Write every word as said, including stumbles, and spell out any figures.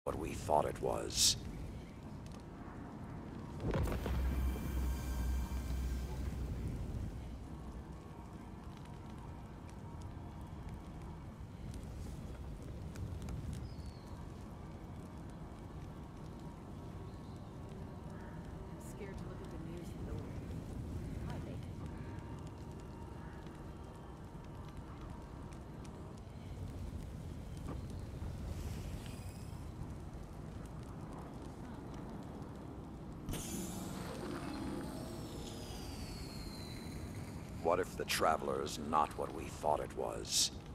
what we thought it was. I'm scared to look at the news in the Hi, Bacon. What if the Traveler's not what we thought it was?